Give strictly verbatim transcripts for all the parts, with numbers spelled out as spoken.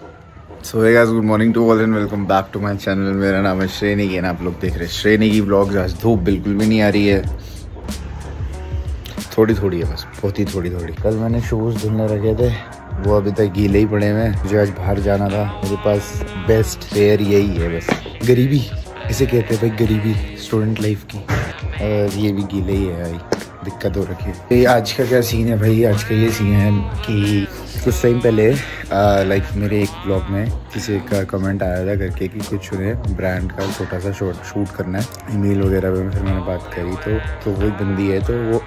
So hey guys, good morning to all and welcome back to my channel. मेरा नाम है श्रेनिकी और आप लोग देख रहे हैं श्रेनिकी व्लॉग्स। आज धूप बिल्कुल भी नहीं आ रही है, थोड़ी थोड़ी है बस, बहुत ही थोड़ी थोड़ी। कल मैंने शूज़ धुलने रखे थे, वो अभी तक गीले ही पड़े हुए हैं। मुझे आज बाहर जाना था, मेरे पास बेस्ट फेयर यही है बस। गरीबी इसे कहते हैं भाई, गरीबी स्टूडेंट लाइफ की। और ये भी गीले ही है भाई, दिक्कत हो रखी है। ये आज का क्या सीन है भाई, आज का ये सीन है कि कुछ टाइम पहले लाइक मेरे एक ब्लॉग में किसी का कमेंट आया था करके कि कुछ उन्हें ब्रांड का छोटा सा शॉट शूट करना है ईमेल वगैरह पे। फिर मैंने बात करी तो तो वो एक बंदी है, तो वो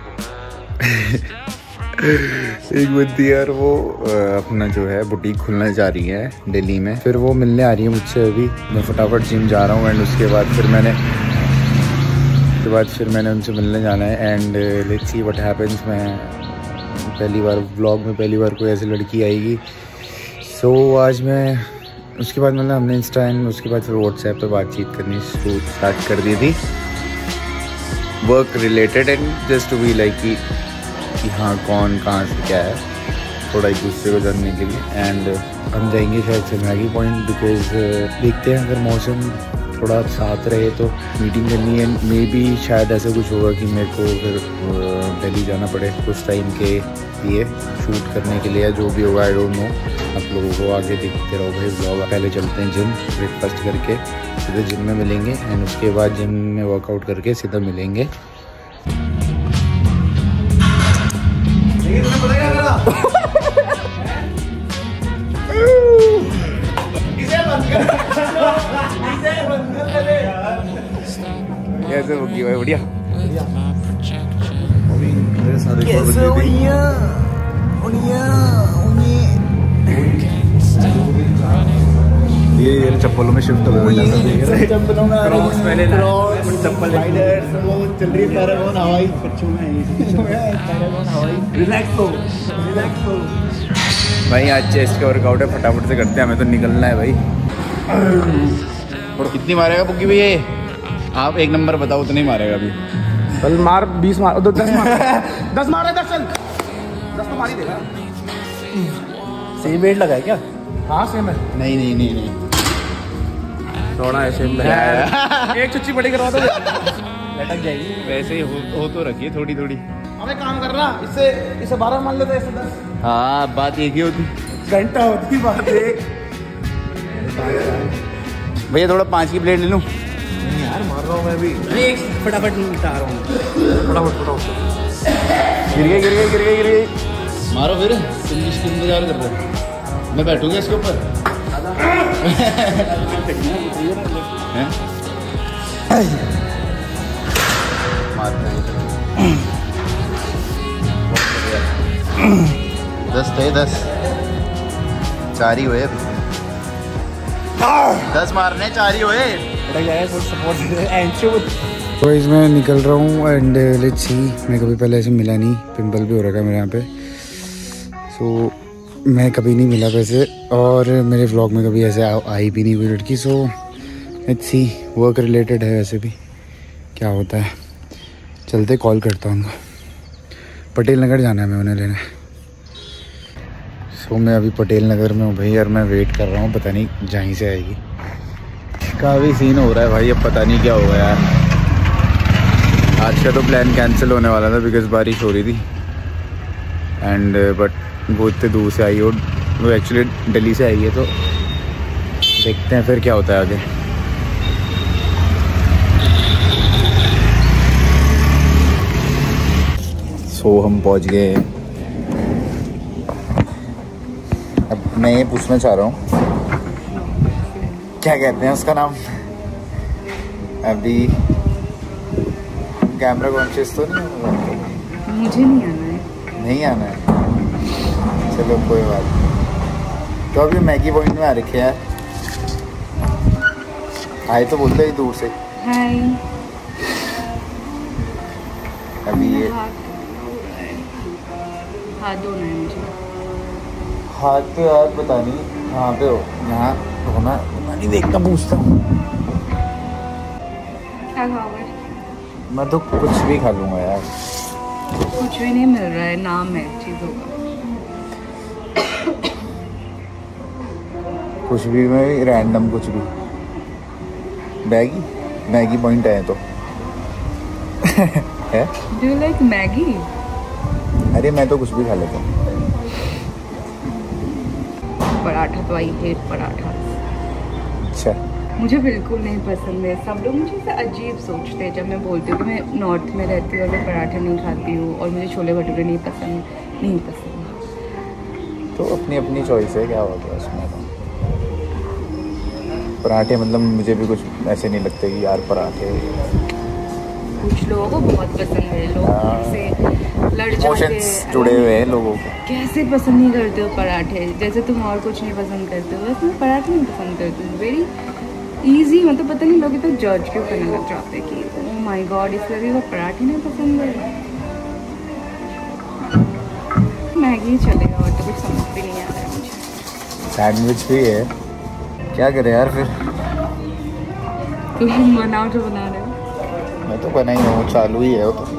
एक बंदी है और वो आ, अपना जो है बुटीक खुलना जा रही है दिल्ली में। फिर वो मिलने आ रही है मुझसे। अभी मैं फटाफट जिम जा रहा हूँ एंड उसके बाद फिर मैंने उसके बाद फिर मैंने उनसे मिलने जाना है and let's see what happens. मैं पहली बार व्लॉग में पहली बार कोई ऐसी लड़की आएगी। सो so, आज मैं उसके बाद मतलब हमने इंस्टा एंड उसके बाद फिर व्हाट्सएप पे बातचीत करनी स्टार्ट कर दी थी, work related and just to be like कि हाँ कौन कहाँ से क्या है, थोड़ा एक दूसरे को जानने के लिए। एंड हम जाएंगे शायद से मैगी पॉइंट, बिकॉज देखते हैं अगर मौसम थोड़ा साथ रहे तो मीटिंग करनी है। मे बी शायद ऐसा कुछ होगा कि मेरे को फिर दिल्ली जाना पड़े कुछ टाइम के लिए शूट करने के लिए, जो भी होगा आई डोंट नो। आप लोगों को आगे देखते रहो भाई ब्लॉग। पहले चलते हैं जिम, ब्रेकफास्ट करके सीधे जिम में मिलेंगे एंड उसके बाद जिम में वर्कआउट करके सीधा मिलेंगे। कैसे होगी भाई? बढ़िया ये ये चप्पलों में शिफ्ट हो गए। चप्पलों में क्रॉक्स पहले चप्पल वो चल रही है पैरागॉन हवाई रिलैक्स हो रिलैक्स हो भाई। आज चेस्ट का वर्कआउट है, फटाफट से करते हैं, हमें तो निकलना है भाई। और कितनी मारेगा बुग्गी भैया ये? आप एक नंबर बताओ, उतना ही मारेगा अभी। कल मार बीस मार तो दस मार दस मार दस चल दस तो मार ही देगा। सेम वेट लगा है क्या? हाँ सेम है। नहीं नहीं नहीं नहीं थोड़ा ऐसे एक चुच्ची बड़ी करवा दो, लटक जाएगी। वैसे ही हो, हो तो रखिए थोड़ी थोड़ी। हमें काम कर रहा, इससे इसे बारह मान लेते, ऐसे दस। हाँ बात एक ही होती, घंटा होती बात एक। भैया थोड़ा पाँच की प्लेट ले लूँ? नहीं यार मार रहा हूँ मैं भी, एक फटाफट उठा रहा हूँ, फटाफट फटाफट। गिर गई गिर गई गिर गई गिर गई। मारो फिर, तुम किसकी इंतजार कर रहे हो? मैं बैठूंगा इसके ऊपर। दस थे, दस चार ही हुए अभी। दस मारने चार ही हुए। तो इसमें निकल रहा हूँ एंड लेट्स सी। मैं कभी पहले ऐसे मिला नहीं, पिंपल भी हो रखा है मेरे यहाँ पे। सो so, मैं कभी नहीं मिला वैसे, और मेरे व्लॉग में कभी ऐसे आ, आई भी नहीं कोई लड़की। So let's see, work related है वैसे भी, क्या होता है। चलते कॉल करता हूँ उनको। पटेल नगर जाना है मैं उन्हें लेने। सो so, मैं अभी पटेल नगर में हूँ भाई, और मैं वेट कर रहा हूँ, पता नहीं जहीं से आएगी। काफ़ी सीन हो रहा है भाई, अब पता नहीं क्या होगा यार। आज का तो प्लान कैंसिल होने वाला था बिकॉज बारिश हो रही थी एंड बट वो इतने दूर से आई, और वो एक्चुअली दिल्ली से आई है, तो देखते हैं फिर क्या होता है आगे। सो हम पहुंच गए। अब मैं ये पूछना चाह रहा हूँ, क्या कहते हैं उसका नाम? अभी कैमरा कॉन्शियस तो नहीं? मुझे नहीं आना है। नहीं आना है, चलो कोई बात नहीं। तो अभी मैगी पॉइंट में आ रखे हैं। हाय तो बोलते ही दूर से। हाय। अभी ये हाथ धोना है मुझे। हाथ तो यार पता नहीं कहाँ पे हो, यहाँ होना नहीं, देखना पूछता हूँ। क्या खाओगे? मैं तो कुछ भी खा लूँगा यार। कुछ भी नहीं मिल रहा है, नाम है चीज़ों का। कुछ भी में रैंडम कुछ भी मैगी मैगी पॉइंट आए तो है। Do you like Maggi? अरे मैं तो कुछ भी खा लेता हूँ। पराठा तो आई हेट पराठा। अच्छा मुझे बिल्कुल नहीं पसंद है। सब लोग मुझे ऐसा अजीब सोचते हैं जब मैं बोलती हूँ कि मैं नॉर्थ में रहती हूँ और मैं पराठा नहीं खाती हूँ और मुझे छोले भटूरे नहीं पसंद नहीं पसंद। तो अपनी अपनी चॉइस है, क्या होता है उसमें। तो पराठे मतलब मुझे भी कुछ ऐसे नहीं लगते कि यार पराठे। कुछ लोगों को बहुत पसंद है, लोग से लड़ जाते इमोशंस जुड़े हुए हैं लोगों को। कैसे पसंद नहीं करते हो पराठे? जैसे तुम और कुछ नहीं पसंद करते हो वैसे मैं पराठे नहीं पसंद करती हूँ। वेरी ईजी, मतलब पता नहीं लोग इतना जज क्यों करने लग जाते हैं कि ओह माय गॉड इसलिए भी वो पराठे नहीं पसंद है। मैगी चलेगा और तो कुछ समझ भी नहीं आ रहा है मुझे। सैंडविच भी है, क्या करें यार फिर। तुम बनाओ जो बना रहे हो। मैं तो बना ही हूँ, चालू ही है वो तो।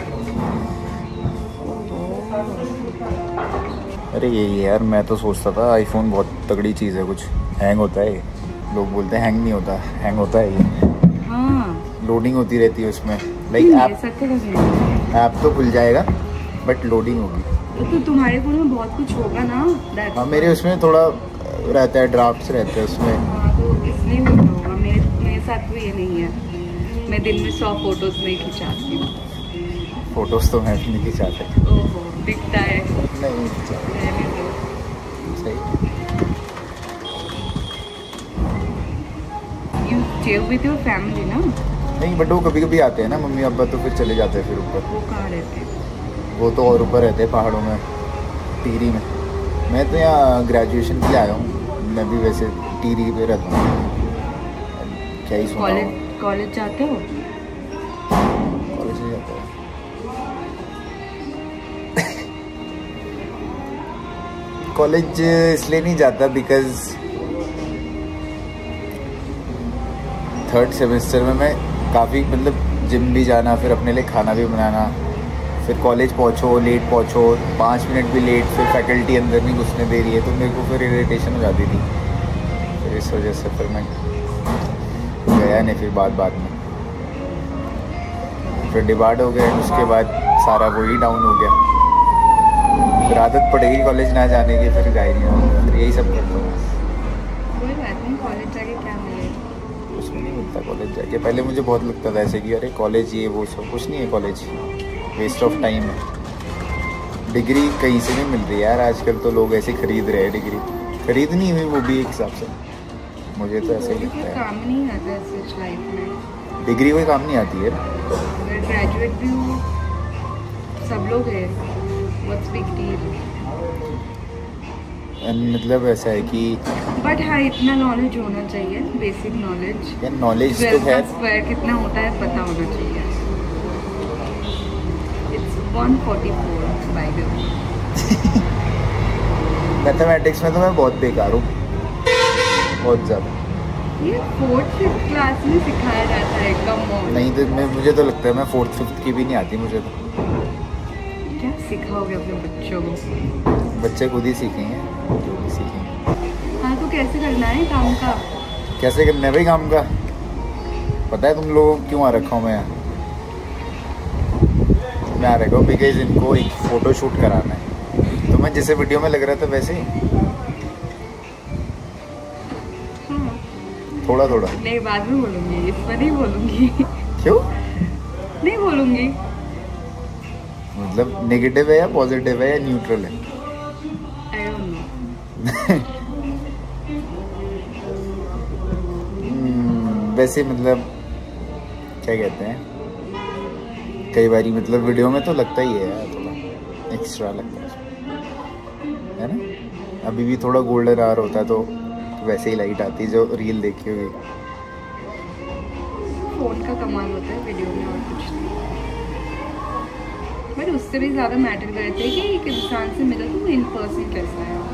अरे यही यार, मैं तो सोचता था आईफोन बहुत तगड़ी चीज़ है, कुछ हैंग होता है। लोग बोलते हैं हैंग नहीं होता, हैंग होता है ये। हाँ लोडिंग होती रहती है उसमें। लाइक ऐप ऐप तो खुल जाएगा बट लोडिंग होगी। तो तुम्हारे फोन में बहुत कुछ होगा ना। हाँ मेरे उसमें थोड़ा रहता है, ड्राफ्ट्स रहते हैं उसमें। हाँ तो इसलिए होता होगा। मेरे मेरे साथ तो ये नहीं है। मैं दिन में सौ फोटोज नहीं खिंचाती हूँ। फोटोज तो मैं भी नहीं खिंचाता। ओहो दिखता है। नहीं खिंचाता। रहने दो। सही। You stay with your family ना? नहीं बट वो कभी कभी आते हैं ना मम्मी पापा, तो फिर चले जाते हैं फिर ऊपर। वो कहाँ रहते हैं? वो तो और ऊपर रहते हैं पहाड़ों में, टीरी में। मैं तो यहाँ ग्रेजुएशन के लिए आया हूँ। मैं भी वैसे टीरी पे रहता हूँ। क्या ही सुना। कॉलेज कॉलेज जाते हो? कॉलेज में जाता है। कॉलेज इसलिए नहीं जाता बिकॉज थर्ड सेमेस्टर में मैं काफ़ी मतलब जिम भी जाना, फिर अपने लिए खाना भी बनाना, फिर कॉलेज पहुँचो लेट पहुँचो, पाँच मिनट भी लेट, फिर फैकल्टी अंदर नहीं घुसने दे रही है, तो मेरे को फिर इरिटेशन हो जाती थी। फिर इस वजह से फिर मैं गया नहीं। फिर बाद बाद में फिर डिबार्ड हो गया, उसके बाद सारा वही डाउन हो गया। फिर आदत पड़ेगी कॉलेज ना जाने की, फिर जा ही नहीं होगा। फिर यही सब करता हूँ। कोई बात नहीं, कॉलेज जाके क्या मिलेगा? कुछ नहीं मिलता कॉलेज जाके। पहले मुझे बहुत लगता था ऐसे कि अरे कॉलेज ये वो सब कुछ नहीं है, कॉलेज वेस्ट ऑफ टाइम है। डिग्री कहीं से नहीं मिल रही यार आजकल, तो लोग ऐसे खरीद रहे हैं डिग्री। खरीदनी हुई वो भी एक हिसाब से, मुझे तो ऐसे ही लगता है। काम नहीं आता है सच लाइफ में। डिग्री कोई काम नहीं आती है। अगर ग्रेजुएट भी हो, सब लोग हैं, व्हाट्स बिग डील। मतलब ऐसा है कि बट हाँ इतना नॉलेज होना चाहिए, बेसिक नॉलेज। यार नॉलेज तो खैर स्क्वायर कितना होता है पता होना चाहिए। It's one forty four by the way. Mathematics में तो मैं बहुत बेकार हूँ, बहुत ज़्यादा। ये फोर्थ फिफ्थ क्लास में सिखाया जाता है, कम ऑन। नहीं तो मैं मुझे तो लगता है मैं फोर्थ फिफ्थ की भी नहीं आती मुझे तो। क्या सिखाओगे अपने बच्चों को? बच्चे खुद ही सीखेंगे जो भी सीखेंगे। हाँ तो कैसे करना है काम का? कैसे करना है भाई काम का? पता है तुम लोगों को क्यों आ रखा हूँ मैं यहाँ? मैं आ रखा हूँ बिकॉज इनको एक फ़ोटो शूट कराना है। तो मैं जैसे वीडियो में लग रहा था वैसे ही हाँ। थोड़ा थोड़ा। नहीं बाद में बोलूँगी, इस पर नहीं बोलूँगी। क्यों? नहीं बोलूँगी। मतलब नेगेटिव है या पॉजिटिव है या न्यूट्रल है? I don't know. वैसे मतलब क्या कहते हैं, कई बारी मतलब वीडियो में तो लगता ही है यार, थोड़ा एक्स्ट्रा लगता है है ना। अभी भी थोड़ा गोल्डन आवर होता है तो वैसे ही लाइट आती है जो रील देखी होगी। फोन का कमाल होता है वीडियो में और कुछ नहीं। बट उससे भी ज़्यादा मैटर करते हैं कि एक इंसान से मिला तो वो इन पर्सन कैसा है।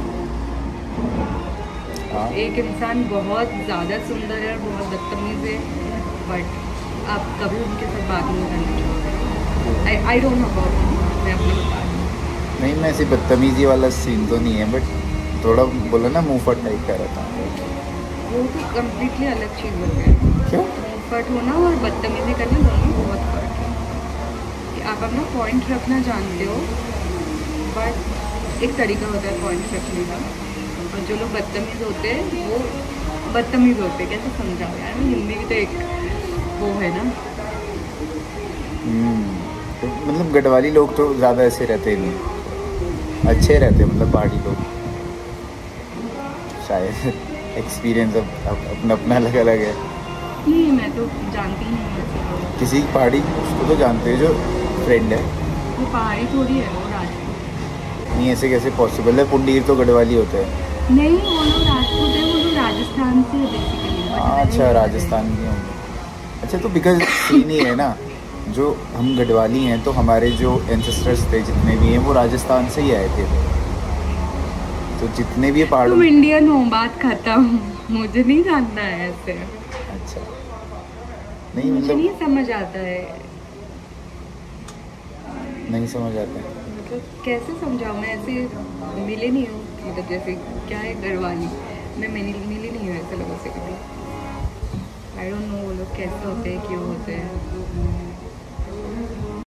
हाँ। एक इंसान बहुत ज़्यादा सुंदर है और बहुत बदतमीज़ है, बट आप कभी उनके साथ बात नहीं करना चाहोगे। I I don't know about, मैं अपना बता रही हूँ। नहीं मैं ऐसी बदतमीजी वाला सीन तो नहीं है, बट थोड़ा बोला ना मुंहफट टाइप का रहता है। वो तो कम्प्लीटली अलग चीज़ हो गई। क्यों? मुंहफट होना और बदतमीजी करना दोनों में बहुत फर्क है। कि आप अपना पॉइंट रखना जानते हो, बट एक तरीका होता है पॉइंट रखने का, और जो लोग बदतमीज़ होते हैं वो बदतमीज़ होते हैं। कैसे समझाओ यार, हिंदी भी तो एक वो है ना। तो मतलब गढ़वाली लोग तो ज़्यादा ऐसे रहते नहीं, अच्छे रहते मतलब पहाड़ी लोग शायद। एक्सपीरियंस अब अपना अपना अलग अलग है। नहीं, मैं तो जानती ही नहीं हूँ किसी पहाड़ी उसको तो जानते हैं जो फ्रेंड है। वो पहाड़ी थोड़ी है, वो राजपूत। नहीं, ऐसे कैसे पॉसिबल है? पुंडीर तो गढ़वाली होते हैं। नहीं, वो लोग राजपूत है, वो लोग राजस्थान से बेसिकली। अच्छा, राजस्थान के होंगे। अच्छा, तो बिकॉज सीन ही है ना, जो हम गढ़वाली हैं तो हमारे जो एंसेस्टर्स थे जितने भी हैं वो राजस्थान से ही आए थे, तो जितने भी पहाड़ों। तुम इंडियन हो, बात खत्म। मुझे नहीं जानना है ऐसे। अच्छा, नहीं मुझे मतलब नहीं समझ आता है। नहीं समझ आता है मतलब कैसे समझाऊँ मैं, ऐसे मिले नहीं हूँ। मतलब जैसे क्या है गढ़वाली, मैं मिली मिली नहीं हूँ ऐसे लोगों से कभी। आई डोंट नो वो लोग कैसे होते हैं, क्यों होते हैं।